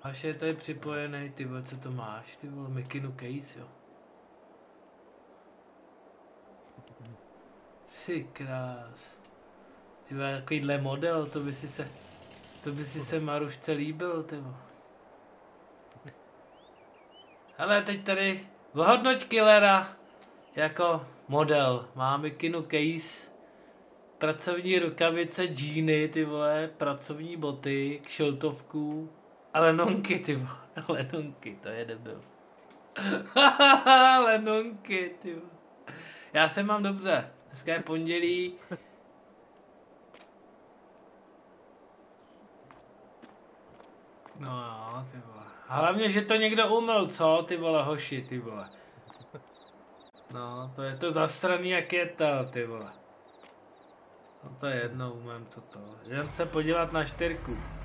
Až je tady připojený, ty vole, co to máš, ty vole, Mikinu case, jo. Ty krás. Ty vole, takovýhle model, to by si se Marušce líbil, ty vole. Hele, teď tady ohodnoť killera jako model. Má Mikinu case, pracovní rukavice, džíny, ty vole, pracovní boty, kšiltovku a lenonky, ty vole, lenonky, to je debil. Lenonky, ty vole. Já se mám dobře, dneska je pondělí. No, ty vole. Hlavně, že to někdo umyl, co, ty vole, hoši, ty vole. No, to je to zastraný jak je tel, ty vole. No to je jedno, umím toto. Jdem se podívat na 4.